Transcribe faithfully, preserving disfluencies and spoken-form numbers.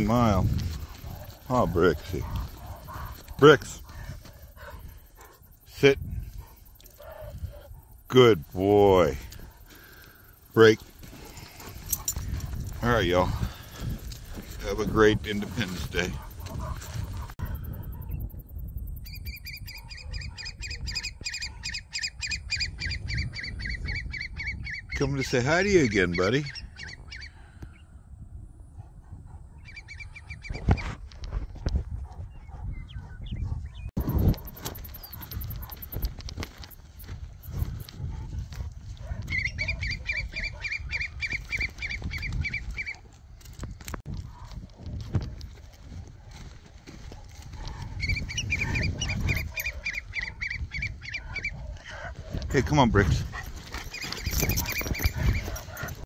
long mile. Oh, Brixie. Brix. Sit. Good boy. Break. All right, y'all. Have a great Independence Day. Coming to say hi to you again, buddy. Okay, come on, Brix.